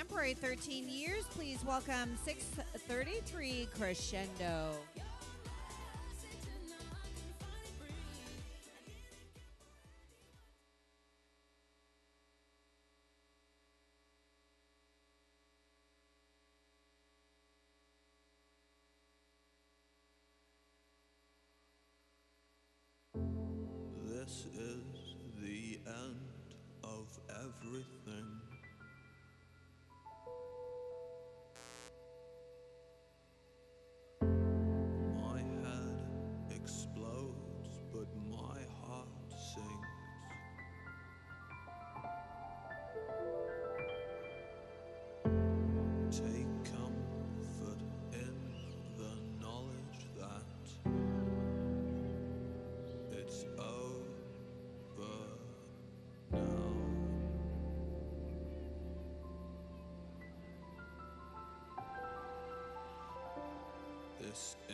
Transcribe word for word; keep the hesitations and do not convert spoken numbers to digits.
contemporary thirteen years. Please welcome six thirty-three Crescendo. This is the end of everything. My head explodes, but my heart sings. Take comfort in the knowledge that it's over now. This